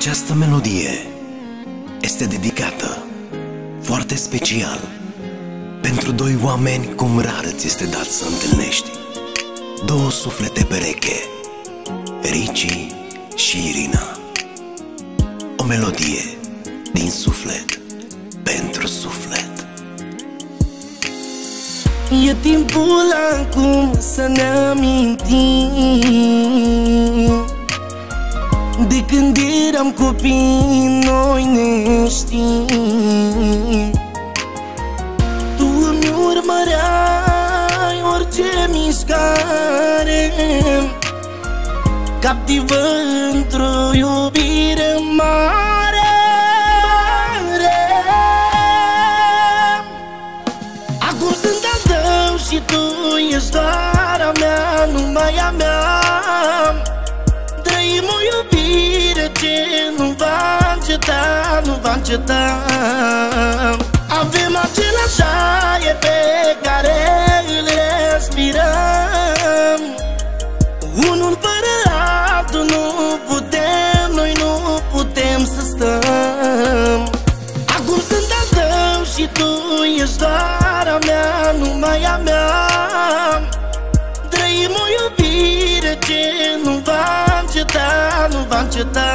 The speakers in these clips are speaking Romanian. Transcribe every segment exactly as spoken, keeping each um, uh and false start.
Această melodie este dedicată foarte special pentru doi oameni cum rar îți este dat să întâlnești. Două suflete pereche, Ricci și Irina. O melodie din suflet pentru suflet. E timpul acum să ne amintim de când eram copii, noi ne știm. Tu îmi urmăreai orice mișcare, captivă într-o iubire mare. Acum sunt al tău și tu ești doar a mea, numai a mea. Trăim o iubire ce nu va înceta, nu va înceta. Avem același aer pe care îl respirăm. Unul fără altul nu putem, noi nu putem să stăm. Acum sunt al tău și tu ești doar a mea, numai a mea. Trăim o iubire ce nu va înceta, nu va înceta.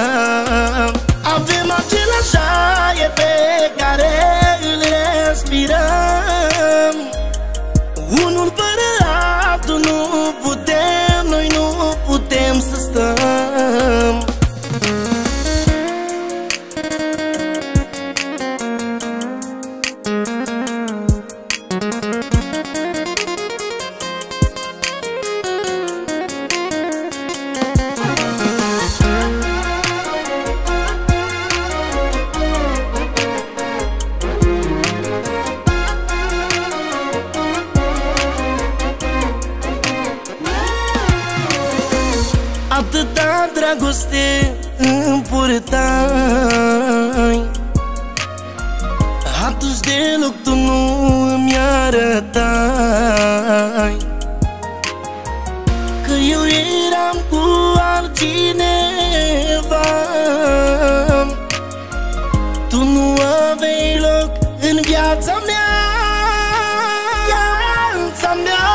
Avem același aer pe care îl respirăm. Unul fără altul nu putem, noi nu putem să stăm. Atâta dragoste îmi purtai, atunci deloc tu nu îmi arătai că eu eram cu altcineva. Tu nu aveai loc în viața mea, viața mea.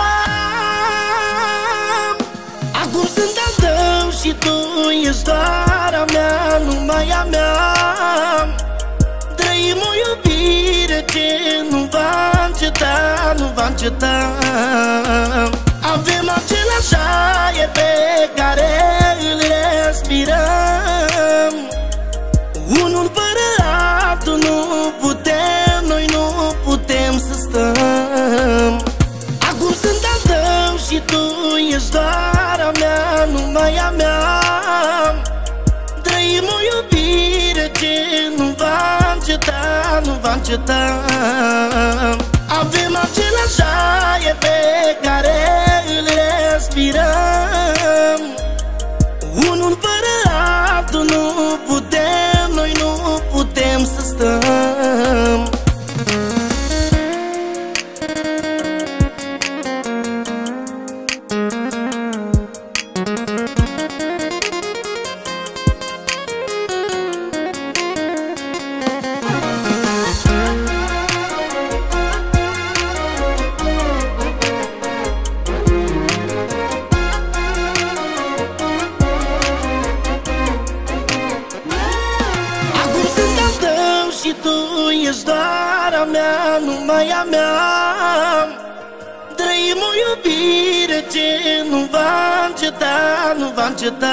Acum sunt al tău și tu ești doar a mea, numai a mea. Trăim o iubire ce nu va înceta, nu va înceta. Avem același aer pe care îl respirăm. Unul fără altul nu putem, noi nu putem să stăm. Acum sunt al tău și tu ești doar a mea, numai a mea. Trăim o iubire ce nu va înceta, nu va înceta. Avem același aer pe care îl respirăm. Unul fără altul nu putem, noi nu putem să stăm. Și tu ești doar a mea, numai a mea. Trăim o iubire ce nu va înceta, nu va înceta.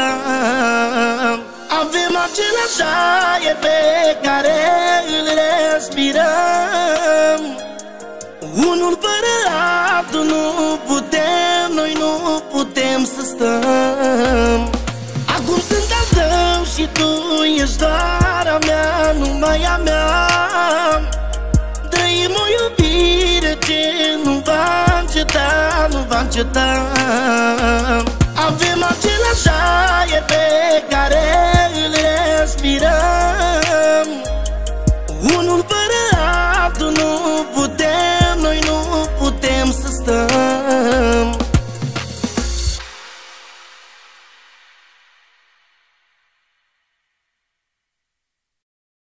Avem același aer pe care îl respirăm. Unul fără altul nu putem, noi nu putem să stăm. Acum sunt al tău și tu ești doar a mea, numai a mea. Trăim o iubire ce nu va înceta, nu va înceta. Avem același